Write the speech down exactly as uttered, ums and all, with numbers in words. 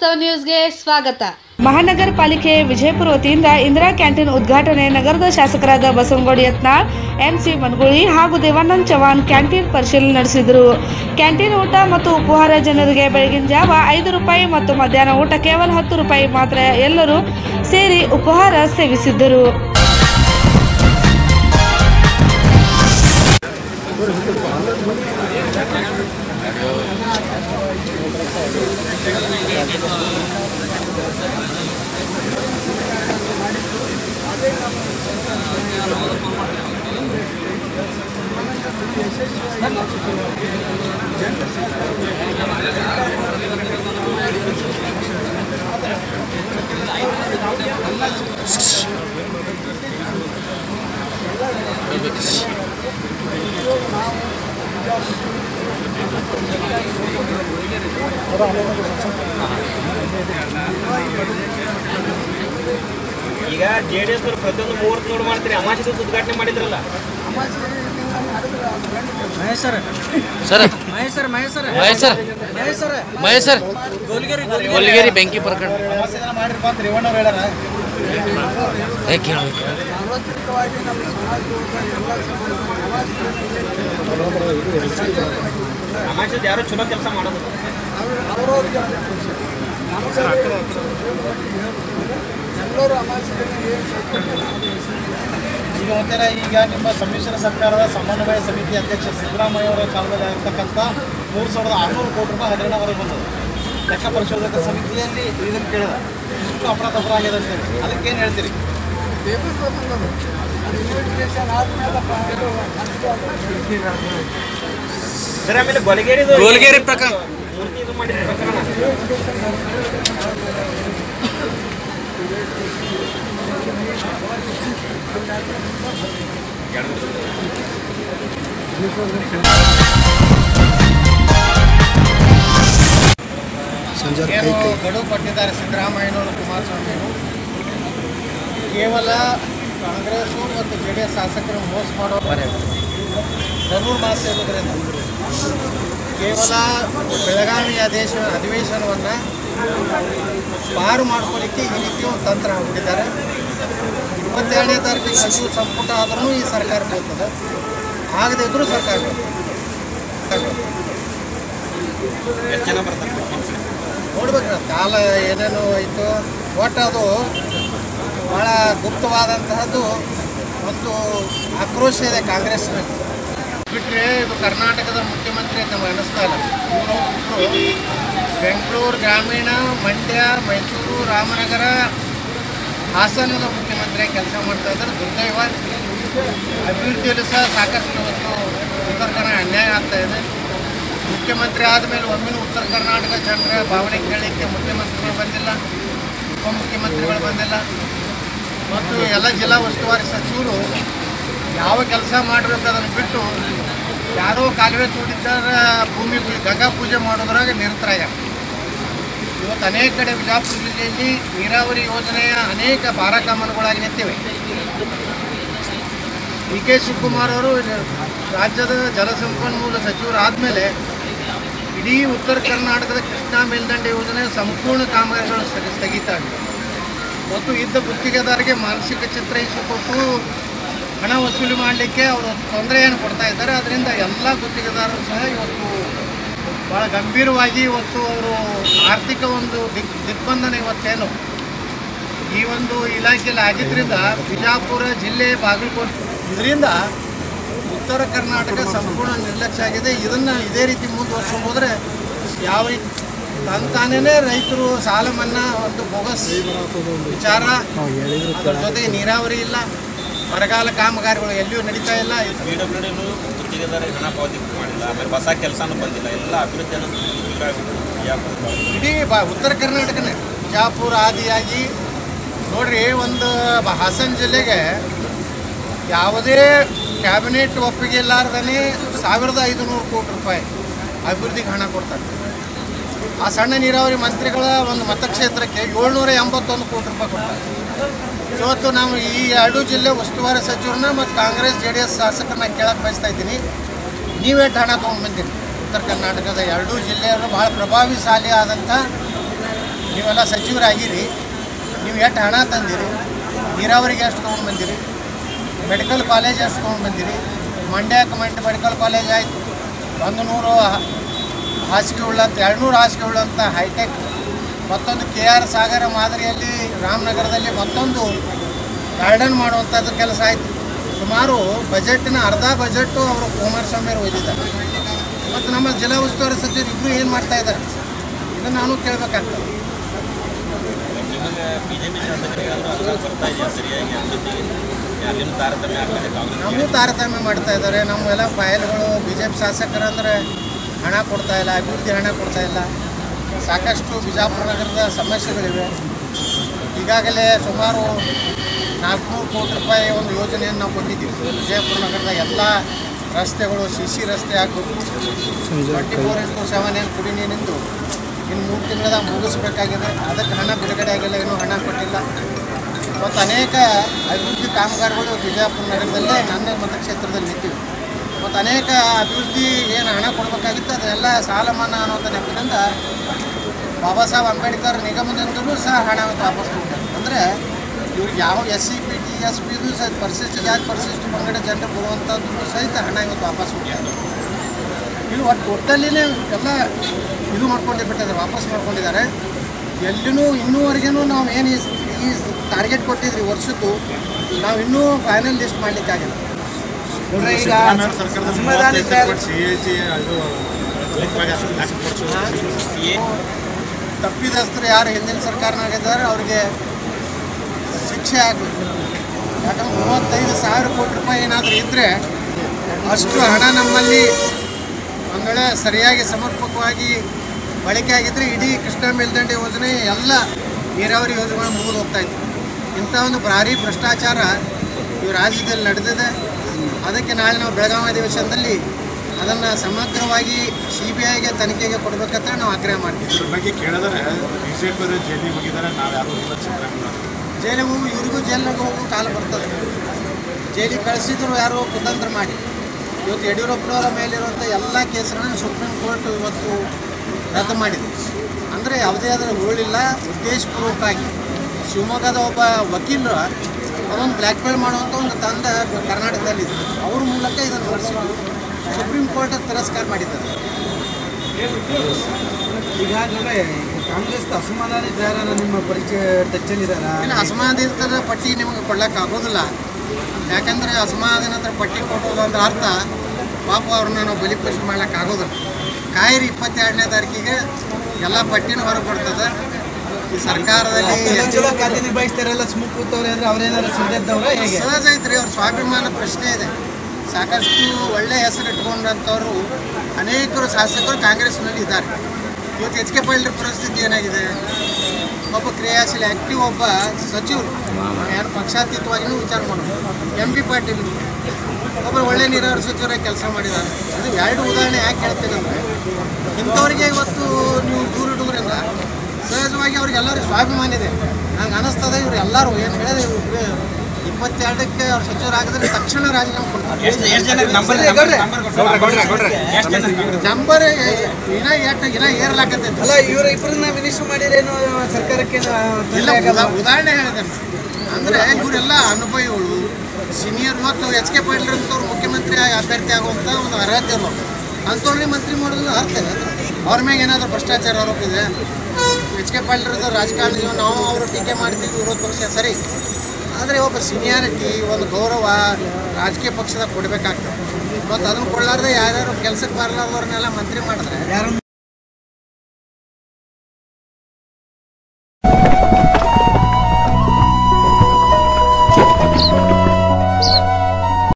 ವಾಸ್ತವ ನ್ಯೂಸ್ಗೆ ಸ್ವಾಗತ. ಮಹಾನಗರ ಪಾಲಿಕೆ ವಿಜಯಪುರ ವತಿಯಿಂದ ಇಂದಿರಾ ಕ್ಯಾಂಟೀನ್ ಉದ್ಘಾಟನೆ ನಗರದ ಶಾಸಕರಾದ ಬಸವನಗೌಡ ಯತ್ನಾಳ್, ಎನ್ಸಿ ಮನಗೂಳಿ ಹಾಗೂ ದೇವಾನಂದ್ ಚವಾಣ್ ಕ್ಯಾಂಟೀನ್ ಪರಿಶೀಲನೆ ನಡೆಸಿದರು. ಕ್ಯಾಂಟೀನ್ ಊಟ ಮತ್ತು ಉಪಹಾರ ಜನರಿಗೆ ಬೆಳಗಿನ ಜಾವ ಐದು ರೂಪಾಯಿ ಮತ್ತು ಮಧ್ಯಾಹ್ನ ಊಟ ಕೇವಲ ಹತ್ತು ರೂಪಾಯಿ ಮಾತ್ರ ಎಲ್ಲರೂ ಸೇರಿ ಉಪಹಾರ ಸೇವಿಸಿದ್ದರು. ಈಗ ಜೆಡಿಎಸ್ ಅವರು ಪ್ರತಿಯೊಂದು ಮೂವತ್ತು ನೋಡು ಮಾಡ್ತೀರಿ. ಅಮಾವಾಸ್ಯೆ ಉದ್ಘಾಟನೆ ಮಾಡಿದ್ರಲ್ಲ Mahesh sir sir Mahesh sir Mahesh sir Mahesh sir Mahesh sir Mahesh sir Golgeri Golgeri ಬೆಂಕಿ ಪ್ರಕರಣ ಮಾಡಿರಪ್ಪ ಅಂತ ರೇವಣ್ಣವ್ರು ಹೇಳ್ಯಾರ. ಏ ಕೇಳಬೇಕು ಅಮಾವಾಸ್ಯೆ ಯಾರು ಚಲೋ ಕೆಲಸ ಮಾಡೋದು. ಈಗ ಒಂಥರ ಈಗ ನಿಮ್ಮ ಸಮ್ಮಿಶ್ರ ಸರ್ಕಾರದ ಸಮನ್ವಯ ಸಮಿತಿ ಅಧ್ಯಕ್ಷ ಸಿದ್ದರಾಮಯ್ಯ ಅವರ ಕಾಲದಲ್ಲಿ ಆಗಿರ್ತಕ್ಕಂಥ ಮೂರು ಸಾವಿರದ ಆರುನೂರು ಕೋಟಿ ರೂಪಾಯಿ ಹಗರಣ ಹೊರಗೆ ಬಂದದ್ದು. ಲೆಕ್ಕ ಪರಿಶೋಧಕ ಸಮಿತಿಯಲ್ಲಿ ಇದನ್ನು ಕೇಳಿದ ಇಷ್ಟು ಅಪರಾಧ ಅಪರಾಧ ಆಗಿದೆ ಅಂತೇಳಿ ಅದಕ್ಕೇನು ಹೇಳ್ತೀರಿ? ಸರ್ ಆಮೇಲೆ ಗೋಲ್ಗೇರಿ ಗೋಲ್ಗೇರಿ ಪ್ರಕರಣ ಮೂರ್ತಿ ಇದು ಮಾಡಿದ ಪ್ರಕರಣ ಏನು ಗಡುವು ಕೊಟ್ಟಿದ್ದಾರೆ ಸಿದ್ದರಾಮಯ್ಯನವರು, ಕುಮಾರಸ್ವಾಮಿಯವರು. ಕೇವಲ ಕಾಂಗ್ರೆಸ್ಸು ಮತ್ತು ಜೆ ಡಿ ಎಸ್ ಶಾಸಕರು ಮೋಸ ಮಾಡೋ ಧನುರ್ ಮಾಸ ಇರೋದ್ರಿಂದ ಕೇವಲ ಬೆಳಗಾವಿ ಆದೇಶ ಅಧಿವೇಶನವನ್ನು ಪಾರು ಮಾಡ್ಕೊಳ್ಳಿಕ್ಕೆ ಈ ರೀತಿ ಒಂದು ತಂತ್ರ ಹಾಕಿದ್ದಾರೆ. ಇಪ್ಪತ್ತೆರಡನೇ ತಾರೀಕಿಗೆ ಸಚಿವ ಸಂಪುಟ ಆದ್ರೂ ಈ ಸರ್ಕಾರ ಬರ್ತದೆ, ಆಗದೇ ಇದ್ರೂ ಸರ್ಕಾರ ಎಷ್ಟು ಜನ ಬರ್ತಾರೆ ನೋಡ್ಬೇಕ್ರಿ. ಕಾಲ ಏನೇನು ಆಯಿತು ಒಟ್ಟು ಅದು ಭಾಳ ಗುಪ್ತವಾದಂತಹದ್ದು ಒಂದು ಆಕ್ರೋಶ ಇದೆ ಕಾಂಗ್ರೆಸ್ ಮೇಲೆ. ಬಿಟ್ಟರೆ ಇದು ಕರ್ನಾಟಕದ ಮುಖ್ಯಮಂತ್ರಿ ಅಂತ ನಮಗೆ ಅನ್ನಿಸ್ತಾ ಇಲ್ಲ. ಇವರು ಬೆಂಗಳೂರು ಗ್ರಾಮೀಣ, ಮಂಡ್ಯ, ಮೈಸೂರು, ರಾಮನಗರ, ಹಾಸನದ ಮುಖ್ಯಮಂತ್ರಿಯಾಗಿ ಕೆಲಸ ಮಾಡ್ತಾ ಇದ್ದಾರೆ. ದುರ್ದೈವ ಅಭಿವೃದ್ಧಿಯಲ್ಲೂ ಸಹ ಸಾಕಷ್ಟು ಇವತ್ತು ಉತ್ತರ ಕನ್ನಡ ಅನ್ಯಾಯ ಆಗ್ತಾ ಇದೆ. ಮುಖ್ಯಮಂತ್ರಿ ಆದಮೇಲೆ ಒಮ್ಮೆನೂ ಉತ್ತರ ಕರ್ನಾಟಕ ಜನರ ಭಾವನೆ ಕೇಳಲಿಕ್ಕೆ ಮುಖ್ಯಮಂತ್ರಿಗಳು ಬಂದಿಲ್ಲ, ಉಪಮುಖ್ಯಮಂತ್ರಿಗಳು ಬಂದಿಲ್ಲ, ಮತ್ತು ಎಲ್ಲ ಜಿಲ್ಲಾ ಉಸ್ತುವಾರಿ ಸಚಿವರು ಯಾವ ಕೆಲಸ ಮಾಡಬೇಕು ಅದನ್ನು ಬಿಟ್ಟು ಯಾರೋ ಕಾಲುವೆ ತೋಡಿದ್ದಾರೆ, ಭೂಮಿ ಗಂಗಾ ಪೂಜೆ ಮಾಡೋದ್ರಾಗ ನಿರತರಾಗ್ಯಾರ. ಇವತ್ತು ಅನೇಕ ಕಡೆ ಬಿಜಾಪುರ ಜಿಲ್ಲೆಯಲ್ಲಿ ನೀರಾವರಿ ಯೋಜನೆಯ ಅನೇಕ ಭಾರಕಾಮನಗಳಾಗಿ ನಿಂತಿವೆ. ಡಿ ಕೆ ಶಿವಕುಮಾರ್ ಅವರು ರಾಜ್ಯದ ಜಲಸಂಪನ್ಮೂಲ ಸಚಿವರು ಆದಮೇಲೆ ಇಡೀ ಉತ್ತರ ಕರ್ನಾಟಕದ ಕೃಷ್ಣಾ ಮೇಲ್ದಂಡೆ ಯೋಜನೆ ಸಂಪೂರ್ಣ ಕಾಮಗಾರಿಗಳು ಸ್ಥಗಿತ ಆಗಿದೆ. ಮತ್ತು ಇದ್ದ ಗುತ್ತಿಗೆದಾರರಿಗೆ ಮಾನಸಿಕ ಚಿತ್ರ ಇಸಿಕೊಟ್ಟು ಹಣ ವಸೂಲಿ ಮಾಡಲಿಕ್ಕೆ ಅವರು ತೊಂದರೆಯನ್ನು ಕೊಡ್ತಾ ಇದ್ದಾರೆ. ಅದರಿಂದ ಎಲ್ಲ ಗುತ್ತಿಗೆದಾರರು ಸಹ ಇವತ್ತು ಭಾಳ ಗಂಭೀರವಾಗಿ ಇವತ್ತು ಅವರು ಆರ್ಥಿಕ ಒಂದು ದಿಗ್ ದಿಗ್ಬಂಧನ ಇವತ್ತೇನು ಈ ಒಂದು ಇಲಾಖೆಯಲ್ಲಿ ಆಗಿದ್ದರಿಂದ ಬಿಜಾಪುರ ಜಿಲ್ಲೆ, ಬಾಗಲಕೋಟೆ, ಇದರಿಂದ ಉತ್ತರ ಕರ್ನಾಟಕ ಸಂಪೂರ್ಣ ನಿರ್ಲಕ್ಷ್ಯ ಆಗಿದೆ. ಇದನ್ನು ಇದೇ ರೀತಿ ಮುಂದುವರ್ಸ್ಕೊಂಡು ಹೋದರೆ ಯಾವ ರೀತಿ ತಂತಾನೇ ರೈತರು ಸಾಲ ಮನ್ನಾ ಒಂದು ಬೋಗಸ್ ವಿಚಾರ, ಅದರ ಜೊತೆಗೆ ನೀರಾವರಿ ಇಲ್ಲ, ಬರಗಾಲ ಕಾಮಗಾರಿಗಳು ಎಲ್ಲಿಯೂ ನಡೀತಾ ಇಲ್ಲ. ಪಿ ಡಬ್ಲ್ಯೂ ಡಿನೂ ಗುತ್ತಿಗೆದಾರರಿಗೆ ಹಣ ಪಾವತಿ ಮಾಡಿಲ್ಲ, ಆಮೇಲೆ ಹೊಸ ಕೆಲಸನೂ ಬಂದಿಲ್ಲ, ಎಲ್ಲ ಅಭಿವೃದ್ಧಿಯನ್ನು ಇಡೀ ಬಾ ಉತ್ತರ ಕರ್ನಾಟಕನೇ ಬಿಜಾಪುರ ಆದಿಯಾಗಿ ನೋಡ್ರಿ. ಒಂದು ಹಾಸನ ಜಿಲ್ಲೆಗೆ ಯಾವುದೇ ಕ್ಯಾಬಿನೆಟ್ ಒಪ್ಪಿಗೆ ಇಲ್ಲಾರ್ದೇ ಸಾವಿರದ ಐದುನೂರು ಕೋಟಿ ರೂಪಾಯಿ ಅಭಿವೃದ್ಧಿಗೆ ಹಣ ಕೊಡ್ತಾರೆ. ಆ ಸಣ್ಣ ನೀರಾವರಿ ಮಂತ್ರಿಗಳ ಒಂದು ಮತಕ್ಷೇತ್ರಕ್ಕೆ ಏಳ್ನೂರ ಎಂಬತ್ತೊಂದು ಕೋಟಿ ರೂಪಾಯಿ ಕೊಡ್ತಾರೆ. ಇವತ್ತು ನಾವು ಈ ಎರಡು ಜಿಲ್ಲೆ ಉಸ್ತುವಾರಿ ಸಚಿವರನ್ನ ಮತ್ತು ಕಾಂಗ್ರೆಸ್ ಜೆ ಡಿ ಎಸ್ ಶಾಸಕರನ್ನ ಕೇಳಕ್ಕೆ ಬಯಸ್ತಾ ಇದ್ದೀನಿ, ನೀವೇಟು ಹಣ ತೊಗೊಂಡು ಬಂದಿರಿ? ಉತ್ತರ ಕರ್ನಾಟಕದ ಎರಡೂ ಜಿಲ್ಲೆಯವರು ಭಾಳ ಪ್ರಭಾವಶಾಲಿ ಆದಂಥ ನೀವೆಲ್ಲ ಸಚಿವರಾಗಿರಿ, ನೀವು ಎಷ್ಟು ಹಣ ತಂದಿರಿ, ನೀರಾವರಿಗೆ ಎಷ್ಟು ತೊಗೊಂಡು ಬಂದಿರಿ, ಮೆಡಿಕಲ್ ಕಾಲೇಜ್ ಎಷ್ಟು ತೊಗೊಂಡು ಬಂದಿರಿ. ಮಂಡ್ಯ ಕಮೆಂಟ್ ಮೆಡಿಕಲ್ ಕಾಲೇಜ್ ಆಯಿತು, ಒಂದು ನೂರು ಹಾಸಿಗೆ ಉಳ್ಳಂಥ ಎರಡು ನೂರು ಹಾಸಿಗೆ ಉಳ್ಳಂಥ ಹೈಟೆಕ್, ಮತ್ತೊಂದು ಕೆ ಆರ್ ಸಾಗರ ಮಾದರಿಯಲ್ಲಿ ರಾಮನಗರದಲ್ಲಿ ಮತ್ತೊಂದು ಗಾರ್ಡನ್ ಮಾಡುವಂಥದ್ದು ಕೆಲಸ ಆಯಿತು. ಸುಮಾರು ಬಜೆಟ್ನ ಅರ್ಧ ಬಜೆಟ್ಟು ಅವರು ಕುಮಾರಸ್ವಾಮಿ ಅವರು ಒಯ್ದಿದ್ದಾರೆ. ಮತ್ತು ನಮ್ಮ ಜಿಲ್ಲಾ ಉಸ್ತುವಾರಿ ಸಚಿವರು ಇಬ್ಬರು ಏನು ಮಾಡ್ತಾ ಇದ್ದಾರೆ ಇದನ್ನು ನಾನು ಕೇಳಬೇಕಾಗ್ತದೆ. ನಿಮಗೆ ಬಿ ಜೆ ಪಿ ಶಾಸಕರಿಗಾದರೂ ಅನುದಾನ ಬರ್ತಾ ಇದೆಯಾ ಸರಿಯಾಗಿ ಅಭಿವೃದ್ಧಿಗೆ? ಅಲ್ಲಿನೂ ತಾರತಮ್ಯ ಆಗ್ತದೆ, ಕಾಂಗ್ರೆಸ್ ನಮಗೂ ತಾರತಮ್ಯ ಮಾಡ್ತಾ ಇದ್ದಾರೆ. ನಮ್ಮೆಲ್ಲ ಫೈಲ್ಗಳು ಬಿ ಜೆ ಪಿ ಶಾಸಕರಂದರೆ ಹಣ ಕೊಡ್ತಾ ಇಲ್ಲ, ಅಭಿವೃದ್ಧಿ ಹಣ ಕೊಡ್ತಾ ಇಲ್ಲ. ಸಾಕಷ್ಟು ಬಿಜಾಪುರ ನಗರದ ಸಮಸ್ಯೆಗಳಿವೆ. ಈಗಾಗಲೇ ಸುಮಾರು ನಾಲ್ಕುನೂರು ಕೋಟಿ ರೂಪಾಯಿ ಒಂದು ಯೋಜನೆಯನ್ನು ನಾವು ಕೊಟ್ಟಿದ್ದೀವಿ. ವಿಜಯಪುರ ನಗರದ ಎಲ್ಲ ರಸ್ತೆಗಳು ಸಿ ಸಿ ರಸ್ತೆ ಆಗಬೇಕು. ಟ್ವೆಂಟಿ ಫೋರ್ ಇಂಟು ಸೆವೆನ್ ಏನು ಕುಡಿ ನೀರಿಂದು ಇನ್ನು ಮೂರು ತಿಂಗಳದಾಗ ಮುಗಿಸ್ಬೇಕಾಗಿದೆ. ಅದಕ್ಕೆ ಹಣ ಬಿಡುಗಡೆ ಆಗಿಲ್ಲ, ಇನ್ನೂ ಹಣ ಕೊಟ್ಟಿಲ್ಲ. ಮತ್ತು ಅನೇಕ ಅಭಿವೃದ್ಧಿ ಕಾಮಗಾರಿಗಳು ವಿಜಯಪುರ ನಗರದಲ್ಲೇ ನನ್ನ ಮತಕ್ಷೇತ್ರದಲ್ಲಿ ನಿಂತಿವೆ. ಮತ್ತು ಅನೇಕ ಅಭಿವೃದ್ಧಿ ಏನು ಹಣ ಕೊಡಬೇಕಾಗಿತ್ತು ಅದನ್ನೆಲ್ಲ ಸಾಲ ಮನ್ನಾ ಅನ್ನೋಂಥ ನೆಪದಿಂದ ಬಾಬಾ ಸಾಹೇಬ್ ಅಂಬೇಡ್ಕರ್ ನಿಗಮದಿಂದಲೂ ಸಹ ಹಣ ವಾಪಸ್ ಕೊಡ್ತಾರೆ. ಅಂದರೆ ಇವ್ರಿಗೆ ಯಾವ S C P T S ಪಿದು ಸಹ ಪರಿಶಿಷ್ಟ ಜಾತಿ ಪರಿಶಿಷ್ಟ ಪಂಗಡ ಜನರು ಕೊಡುವಂಥದ್ದು ಸಹಿತ ಹಣ ಇವತ್ತು ವಾಪಸ್ ಕೊಡ್ತಾರೆ. ಇದು ಒಟ್ಟು ಟೋಟಲಿನೇ ಎಲ್ಲ ಇದು ಮಾಡ್ಕೊಂಡಿರ್ಬಿಟ್ಟಿದ್ದಾರೆ, ವಾಪಸ್ ಮಾಡ್ಕೊಂಡಿದ್ದಾರೆ. ಎಲ್ಲಿನೂ ಇನ್ನೂವರೆಗೂ ನಾವು ಏನು ಈ ಟಾರ್ಗೆಟ್ ಕೊಟ್ಟಿದ್ರಿ ವರ್ಷದ್ದು ನಾವು ಇನ್ನೂ ಫೈನಲ್ ಲಿಸ್ಟ್ ಮಾಡಲಿಕ್ಕಾಗಿಲ್ಲ. ಈಗ ತಪ್ಪಿದಸ್ತರು ಯಾರು ಹಿಂದಿನ ಸರ್ಕಾರನಾಗಿದ್ದಾರೆ ಅವ್ರಿಗೆ ಶಿಕ್ಷೆ ಆಗಬೇಕು. ಯಾಕಂದ್ರೆ ಮೂವತ್ತೈದು ಸಾವಿರ ಕೋಟಿ ರೂಪಾಯಿ ಏನಾದರೂ ಇದ್ದರೆ ಅಷ್ಟು ಹಣ ನಮ್ಮಲ್ಲಿ ಒಂದು ವೇಳೆ ಸರಿಯಾಗಿ ಸಮರ್ಪಕವಾಗಿ ಬಳಕೆ ಆಗಿದ್ದರೆ ಇಡೀ ಕೃಷ್ಣಾ ಮೇಲ್ದಂಡೆ ಯೋಜನೆ ಎಲ್ಲ ನೀರಾವರಿ ಯೋಜನೆಗಳು ಮುಗಿದು ಹೋಗ್ತಾಯಿತ್ತು. ಇಂಥ ಒಂದು ಭಾರಿ ಭ್ರಷ್ಟಾಚಾರ ಈ ರಾಜ್ಯದಲ್ಲಿ ನಡೆದಿದೆ. ಅದಕ್ಕೆ ನಾಳೆ ನಾವು ಬೆಳಗಾವಿ ಅಧಿವೇಶನದಲ್ಲಿ ಅದನ್ನು ಸಮಗ್ರವಾಗಿ ಸಿ ಬಿ ಐಗೆ ತನಿಖೆಗೆ ಕೊಡಬೇಕಂತ ನಾವು ಆಗ್ರಹ ಮಾಡ್ತೀವಿ. ಇದ್ರ ಬಗ್ಗೆ ಕೇಳಿದರೆ ಬಿ ಜೆ ಪಿ ಜೈಲಿಗೆ ಹೋಗಿದ್ದಾರೆ, ನಾವು ಯಾರು ಇಲ್ಲ ಸಿದ್ದರಾಮಯ್ಯ ಜೈಲಿಗೆ ಹೋಗಿ ಇವ್ರಿಗೂ ಜೈಲಿಗೆ ಹೋಗೋ ಕಾಲ ಬರ್ತದೆ. ಜೈಲಿಗೆ ಕಳಿಸಿದ್ರು ಯಾರೋ ಕುತಂತ್ರ ಮಾಡಿ. ಇವತ್ತು ಯಡಿಯೂರಪ್ಪನವರ ಮೇಲಿರುವಂಥ ಎಲ್ಲ ಕೇಸನ್ನು ಸುಪ್ರೀಂ ಕೋರ್ಟ್ ಇವತ್ತು ರದ್ದು ಮಾಡಿದೆ. ಅಂದರೆ ಯಾವುದೇ ಅದರ ಹುರುಳಿಲ್ಲ, ಉದ್ದೇಶಪೂರ್ವಕವಾಗಿ ಶಿವಮೊಗ್ಗದ ಒಬ್ಬ ವಕೀಲರು ಅದೊಂದು ಬ್ಲ್ಯಾಕ್ ಮೇಲ್ ಮಾಡುವಂಥ ಒಂದು ತಂಡ ಕರ್ನಾಟಕದಲ್ಲಿದೆ. ಅವ್ರ ಮೂಲಕ ಇದನ್ನು ನಡೆಸಿದ್ರು. ಸುಪ್ರೀಂ ಕೋರ್ಟ್ ತಿರಸ್ಕಾರ ಮಾಡಿದ್ದಾರೆ. ಈಗಾಗಲೇ ಕಾಂಗ್ರೆಸ್ ಅಸಮಾಧಾನಿತ ಯಾರು ನಿಮ್ಮ ಪರಿಚಯ ಟಚ್ಚಲ್ಲಿದ್ದಾರೆ? ಇನ್ನು ಅಸಮಾಧಾನಿತರ ಪಟ್ಟಿ ನಿಮಗೆ ಕೊಡ್ಲಿಕ್ಕೆ ಆಗೋದಿಲ್ಲ. ಯಾಕಂದರೆ ಅಸಮಾಧಾನಿತರ ಪಟ್ಟಿ ಕೊಡೋದು ಅಂದ್ರೆ ಅರ್ಥ ಪಾಪ ಅವ್ರನ್ನ ನಾವು ಬಲಿಪಶು ಮಾಡ್ಲಿಕ್ಕೆ ಆಗೋದಿಲ್ಲ. ಕಾಯಿರಿ ಇಪ್ಪತ್ತೆರಡನೇ ತಾರೀಕಿಗೆ ಎಲ್ಲ ಪಟ್ಟಿನೂ ಹೊರಗೆ ಬರ್ತದೆ. ಈ ಸರ್ಕಾರದಲ್ಲಿ ಚಲೋ ಖಾತೆ ನಿಭಾಯಿಸ್ತಾರೆಲ್ಲ ಸುಮ್ಮ ಕೂತವ್ರೆ ಅಂದರೆ ಅವ್ರೇನಾದ್ರು ಸಿದ್ಧದ್ದವ್ರೆ ಹೇಗೆ? ಸಹಜ ಐತ್ರಿ, ಅವ್ರ ಸ್ವಾಭಿಮಾನ ಪ್ರಶ್ನೆ ಇದೆ. ಸಾಕಷ್ಟು ಒಳ್ಳೆಯ ಹೆಸರು ಇಟ್ಕೊಂಡಂಥವ್ರು ಅನೇಕರು ಶಾಸಕರು ಕಾಂಗ್ರೆಸ್ನಲ್ಲಿ ಇದ್ದಾರೆ. ಇವತ್ತು ಎಚ್ ಕೆ ಪಾಟೀಲ್ ಪರಿಸ್ಥಿತಿ ಏನಾಗಿದೆ? ಒಬ್ಬ ಕ್ರಿಯಾಶೀಲ ಆ್ಯಕ್ಟಿವ್ ಒಬ್ಬ ಸಚಿವರು, ಯಾರು ಪಕ್ಷಾತೀತವಾಗಿಯೂ ವಿಚಾರ ಮಾಡೋದು. ಎಂ ಬಿ ಪಾಟೀಲ್ ಒಬ್ಬರು ಒಳ್ಳೆ ನೀರಾವರಿ ಸಚಿವರಾಗಿ ಕೆಲಸ ಮಾಡಿದ್ದಾರೆ. ಅದು ಎರಡು ಉದಾಹರಣೆ ಯಾಕೆ ಹೇಳ್ತೀನಿ ಅಂದರೆ, ಇಂಥವ್ರಿಗೆ ಇವತ್ತು ನೀವು ದೂರ ಇಡೋದ್ರಿಂದ ಸಹಜವಾಗಿ ಅವ್ರಿಗೆಲ್ಲರಿಗೂ ಸ್ವಾಭಿಮಾನ ಇದೆ. ನಂಗೆ ಅನ್ನಿಸ್ತದೆ ಇವ್ರು ಎಲ್ಲರೂ ಏನು ಹೇಳಿದ್ರೆ ಇವ್ರು ಇಪ್ಪತ್ತೆರಡಕ್ಕೆ ಅವ್ರು ಸಚಿವರಾಗಿದ್ರೆ ತಕ್ಷಣ ರಾಜೀನಾಮೆ ಕೊಡ್ತಾರೆ. ನಂಬರ್ ಇನ್ನ ಎಷ್ಟು ಇನ್ನ ಏರ್ಲಾಕತ್ತೈತೆ. ಅಲ್ಲ, ಇವ್ರ ಇಬ್ಬರನ್ನ ಮಿನಿಸ್ಟರ್ ಮಾಡಿರೇನು ಸರ್ಕಾರಕ್ಕೆ? ಇಲ್ಲ, ಉದಾಹರಣೆ ಹೇಳಿದೆ ಅಂದರೆ ಇವರೆಲ್ಲ ಅನುಭವಿಗಳು ಸೀನಿಯರ್. ಇವತ್ತು ಎಚ್ ಕೆ ಪಾಟೀಲ್ ಅಂತವ್ರು ಮುಖ್ಯಮಂತ್ರಿ ಅಭ್ಯರ್ಥಿ ಆಗುವಂಥ ಒಂದು ಅರ್ಹತೆ ಅಲ್ಲ. ಅಂಥವ್ರಿಗೆ ಮಂತ್ರಿ ಮಾಡೋದು ಅರ್ಥ ಇದೆ. ಅವ್ರ ಮ್ಯಾಗ ಏನಾದರೂ ಭ್ರಷ್ಟಾಚಾರ ಆರೋಪ ಇದೆ. ಎಚ್ ಕೆ ಪಾಟೀಲ್ ರಾಜಕಾರಣಿ, ನಾವು ಅವರು ಟೀಕೆ ಮಾಡ್ತೀವಿ ವಿರೋಧ ಪಕ್ಷ ಸರಿ, ಆದರೆ ಒಬ್ಬ ಸೀನಿಯಾರಿಟಿ ಒಂದು ಗೌರವ ರಾಜಕೀಯ ಪಕ್ಷದಾಗ ಕೊಡಬೇಕಾಗ್ತದೆ. ಮತ್ತು ಅದನ್ನು ಕೊಡಲಾರ್ದೆ ಯಾರ್ಯಾರು ಕೆಲಸಕ್ಕೆ ಬರಲಾರ್ದವ್ರನ್ನೆಲ್ಲ ಮಂತ್ರಿ ಮಾಡಿದ್ರೆ ಯಾರು